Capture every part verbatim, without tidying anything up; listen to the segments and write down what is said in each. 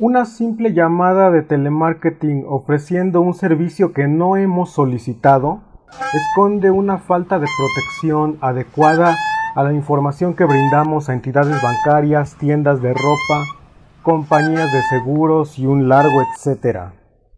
Una simple llamada de telemarketing ofreciendo un servicio que no hemos solicitado esconde una falta de protección adecuada a la información que brindamos a entidades bancarias, tiendas de ropa, compañías de seguros y un largo etcétera.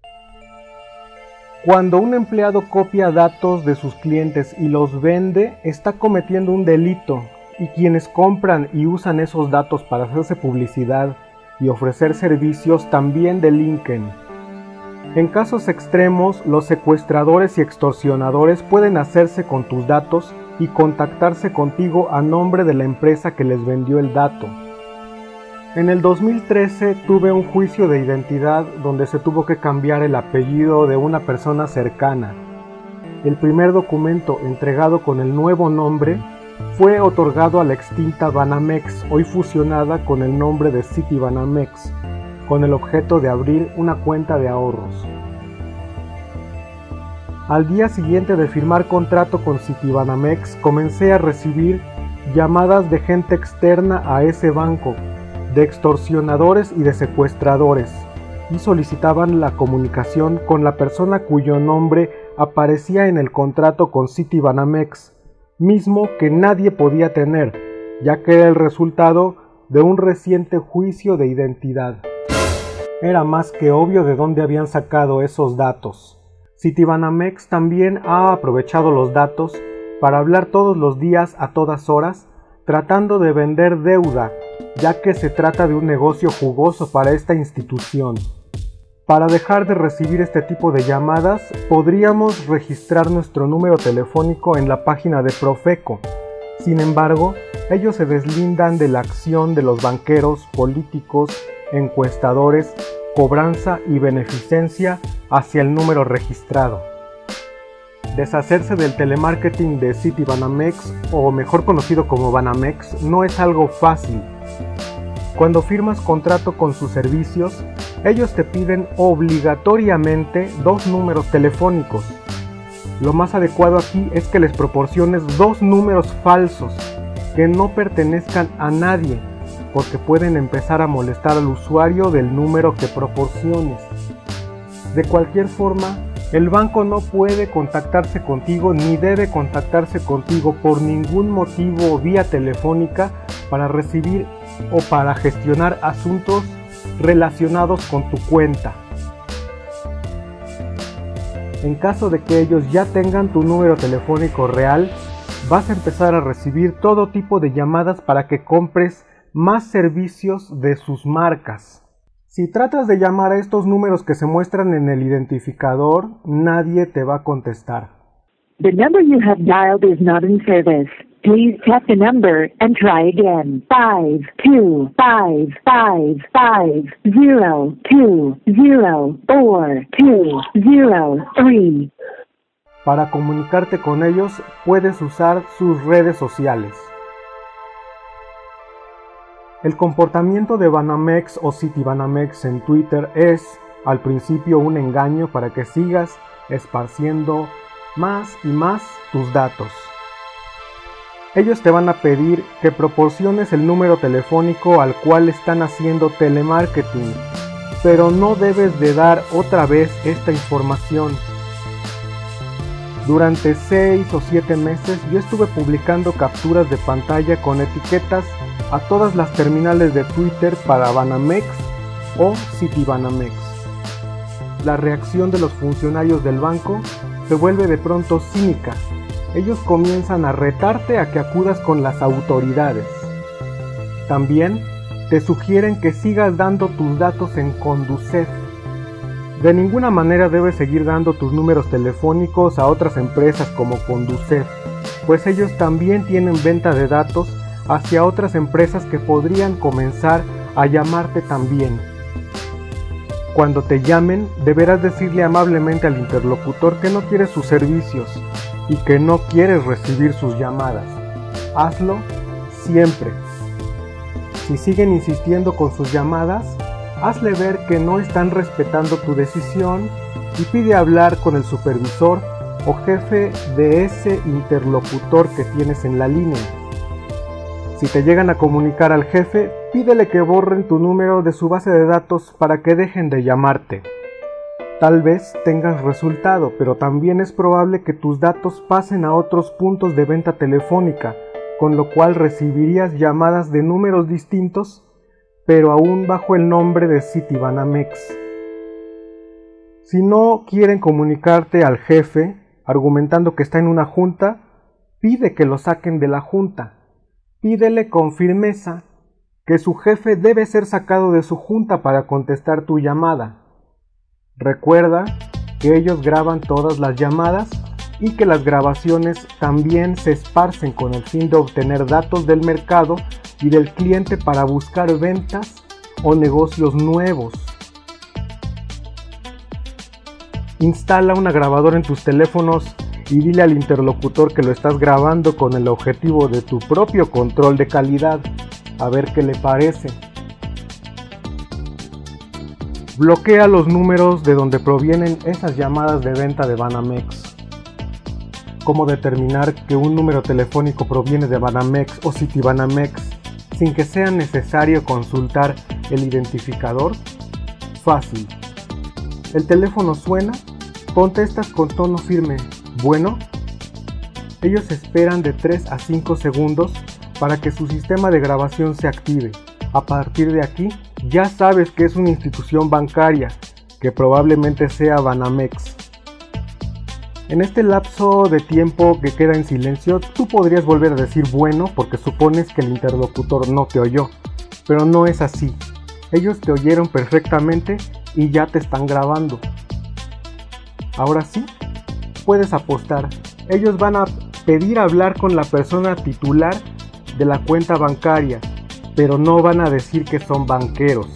Cuando un empleado copia datos de sus clientes y los vende, está cometiendo un delito, y quienes compran y usan esos datos para hacerse publicidad y ofrecer servicios también delinquen. En casos extremos, los secuestradores y extorsionadores pueden hacerse con tus datos y contactarse contigo a nombre de la empresa que les vendió el dato. En el dos mil trece tuve un juicio de identidad donde se tuvo que cambiar el apellido de una persona cercana. El primer documento entregado con el nuevo nombre fue otorgado a la extinta Banamex, hoy fusionada con el nombre de Citibanamex, con el objeto de abrir una cuenta de ahorros. Al día siguiente de firmar contrato con Citibanamex, comencé a recibir llamadas de gente externa a ese banco, de extorsionadores y de secuestradores, y solicitaban la comunicación con la persona cuyo nombre aparecía en el contrato con Citibanamex, mismo que nadie podía tener, ya que era el resultado de un reciente juicio de identidad. Era más que obvio de dónde habían sacado esos datos. Citibanamex también ha aprovechado los datos para hablar todos los días a todas horas, tratando de vender deuda, ya que se trata de un negocio jugoso para esta institución. Para dejar de recibir este tipo de llamadas, podríamos registrar nuestro número telefónico en la página de Profeco. Sin embargo, ellos se deslindan de la acción de los banqueros, políticos, encuestadores, cobranza y beneficencia hacia el número registrado. Deshacerse del telemarketing de Citibanamex, o mejor conocido como Banamex, no es algo fácil. Cuando firmas contrato con sus servicios, ellos te piden obligatoriamente dos números telefónicos. Lo más adecuado aquí es que les proporciones dos números falsos que no pertenezcan a nadie, porque pueden empezar a molestar al usuario del número que proporciones. De cualquier forma, el banco no puede contactarse contigo ni debe contactarse contigo por ningún motivo vía telefónica para recibir o para gestionar asuntos relacionados con tu cuenta. En caso de que ellos ya tengan tu número telefónico real, vas a empezar a recibir todo tipo de llamadas para que compres más servicios de sus marcas. Si tratas de llamar a estos números que se muestran en el identificador, nadie te va a contestar. The number you have dialed is not in service. Please tap the number and try again. five two five five five zero two zero four two zero three. Para comunicarte con ellos, puedes usar sus redes sociales. El comportamiento de Banamex o Citibanamex en Twitter es, al principio, un engaño para que sigas esparciendo más y más tus datos. Ellos te van a pedir que proporciones el número telefónico al cual están haciendo telemarketing, pero no debes de dar otra vez esta información. Durante seis o siete meses yo estuve publicando capturas de pantalla con etiquetas a todas las terminales de Twitter para Banamex o Citibanamex. La reacción de los funcionarios del banco se vuelve de pronto cínica. Ellos comienzan a retarte a que acudas con las autoridades. También te sugieren que sigas dando tus datos en Conducef. De ninguna manera debes seguir dando tus números telefónicos a otras empresas como Conducef, pues ellos también tienen venta de datos hacia otras empresas que podrían comenzar a llamarte también. Cuando te llamen, deberás decirle amablemente al interlocutor que no quieres sus servicios y que no quieres recibir sus llamadas. Hazlo siempre. Si siguen insistiendo con sus llamadas, hazle ver que no están respetando tu decisión y pide hablar con el supervisor o jefe de ese interlocutor que tienes en la línea. Si te llegan a comunicar al jefe, pídele que borren tu número de su base de datos para que dejen de llamarte. Tal vez tengas resultado, pero también es probable que tus datos pasen a otros puntos de venta telefónica, con lo cual recibirías llamadas de números distintos, pero aún bajo el nombre de Citibanamex. Si no quieren comunicarte al jefe, argumentando que está en una junta, pide que lo saquen de la junta. Pídele con firmeza que su jefe debe ser sacado de su junta para contestar tu llamada. Recuerda que ellos graban todas las llamadas y que las grabaciones también se esparcen con el fin de obtener datos del mercado y del cliente para buscar ventas o negocios nuevos. Instala una grabadora en tus teléfonos y dile al interlocutor que lo estás grabando con el objetivo de tu propio control de calidad, a ver qué le parece. Bloquea los números de donde provienen esas llamadas de venta de Banamex. ¿Cómo determinar que un número telefónico proviene de Banamex o Citibanamex sin que sea necesario consultar el identificador? Fácil. El teléfono suena, contestas con tono firme, ¿bueno? Ellos esperan de tres a cinco segundos para que su sistema de grabación se active. A partir de aquí, ya sabes que es una institución bancaria, que probablemente sea Banamex. En este lapso de tiempo que queda en silencio, tú podrías volver a decir bueno porque supones que el interlocutor no te oyó, pero no es así. Ellos te oyeron perfectamente y ya te están grabando. Ahora sí, puedes apostar. Ellos van a pedir hablar con la persona titular de la cuenta bancaria, pero no van a decir que son banqueros.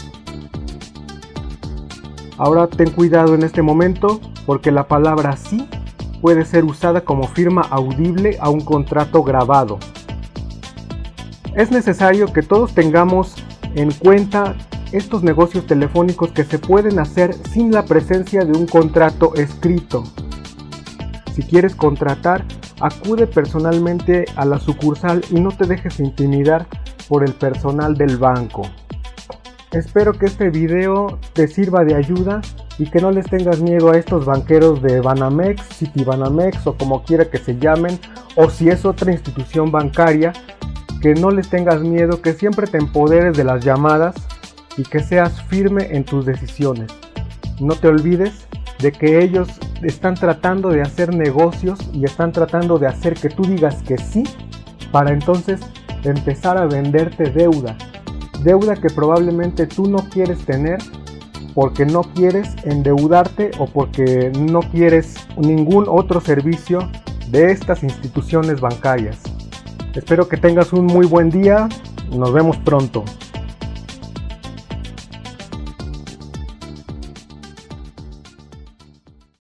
Ahora ten cuidado en este momento porque la palabra sí puede ser usada como firma audible a un contrato grabado. Es necesario que todos tengamos en cuenta estos negocios telefónicos que se pueden hacer sin la presencia de un contrato escrito. Si quieres contratar, acude personalmente a la sucursal y no te dejes intimidar por el personal del banco. Espero que este video te sirva de ayuda y que no les tengas miedo a estos banqueros de Banamex, Citibanamex o como quiera que se llamen, o si es otra institución bancaria, que no les tengas miedo, que siempre te empoderes de las llamadas y que seas firme en tus decisiones. No te olvides de que ellos están tratando de hacer negocios y están tratando de hacer que tú digas que sí, para entonces empezar a venderte deuda. Deuda que probablemente tú no quieres tener porque no quieres endeudarte o porque no quieres ningún otro servicio de estas instituciones bancarias. Espero que tengas un muy buen día. Nos vemos pronto.